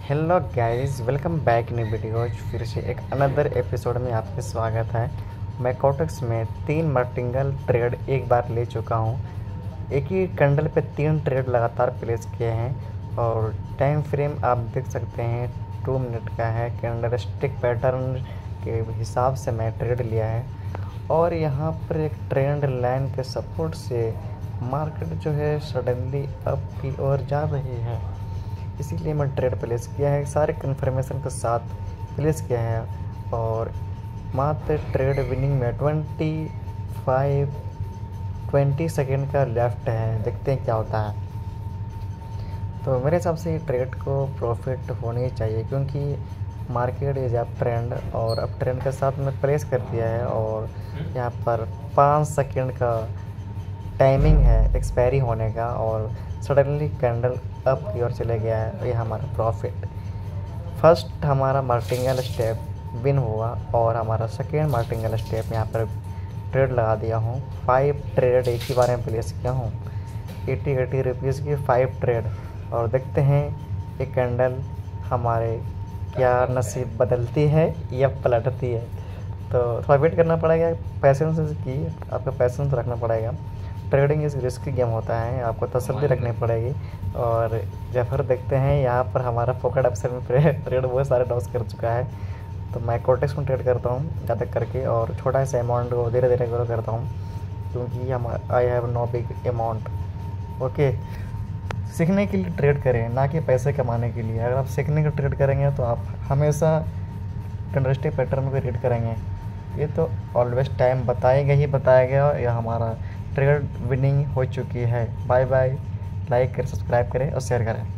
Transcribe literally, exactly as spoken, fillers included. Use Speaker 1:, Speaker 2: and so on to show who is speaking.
Speaker 1: Hello guys, welcome back new video. फिर से एक अनदर एपिसोड में आपका स्वागत है। मैं कोटक्स में तीन मर्टिंगल ट्रेड एक बार ले चुका हूँ। एक ही कैंडल पे तीन ट्रेड लगातार प्लेस किए हैं और टाइम फ्रेम आप देख सकते हैं टू मिनट का है। कैंडल स्टिक पैटर्न के हिसाब से मैं ट्रेड लिया है और यहाँ पर एक ट्रेंड लाइन के सपोर्ट से मार्केट जो है सडनली अप की ओर जा रही है, इसीलिए मैं ट्रेड प्लेस किया है। सारे कन्फर्मेशन के साथ प्लेस किया है और मात्र ट्रेड विनिंग में ट्वेंटी फाइव ट्वेंटी सेकेंड का लेफ्ट है। देखते हैं क्या होता है। तो मेरे हिसाब से ट्रेड को प्रॉफिट होनी ही चाहिए क्योंकि मार्केट इज अप ट्रेंड और अप ट्रेंड के साथ में प्लेस कर दिया है और यहाँ पर पाँच सेकेंड का टाइमिंग है एक्सपायरी होने का और सडनली कैंडल अप की ओर चले गया है। तो ये हमारा प्रॉफिट फर्स्ट हमारा मार्टिंगल स्टेप विन हुआ और हमारा सेकेंड मार्टिंगल स्टेप यहाँ पर ट्रेड लगा दिया हूँ। फाइव ट्रेड एक ही बार में प्लेस किया हूँ, एटी एटी रुपीज़ की फाइव ट्रेड। और देखते हैं ये कैंडल हमारे क्या नसीब बदलती है या पलटती है। तो थोड़ा वेट करना पड़ेगा, पैसेंस की आपका पैसेंस रखना पड़ेगा। ट्रेडिंग इस रिस्की गेम होता है, आपको तसल्ली रखनी पड़ेगी। और जब फिर देखते हैं यहाँ पर हमारा फोकट अपसेट में ट्रेड बहुत सारे लॉस कर चुका है। तो मैं कोटेक्स में ट्रेड करता हूँ ज़्यादा करके और छोटा सा अमाउंट को धीरे धीरे ग्रो करता हूँ क्योंकि हम I have no big amount. Okay, सीखने के लिए ट्रेड करें ना कि पैसे कमाने के लिए। अगर आप सीखने का ट्रेड करेंगे तो आप हमेशा कैंडलस्टिक पैटर्न पे रीड करेंगे। ये तो ऑलवेज टाइम बताएगा ही बताएगा। यह हमारा ट्रेड विनिंग हो चुकी है। Bye bye. लाइक करें, सब्सक्राइब करें और शेयर करें।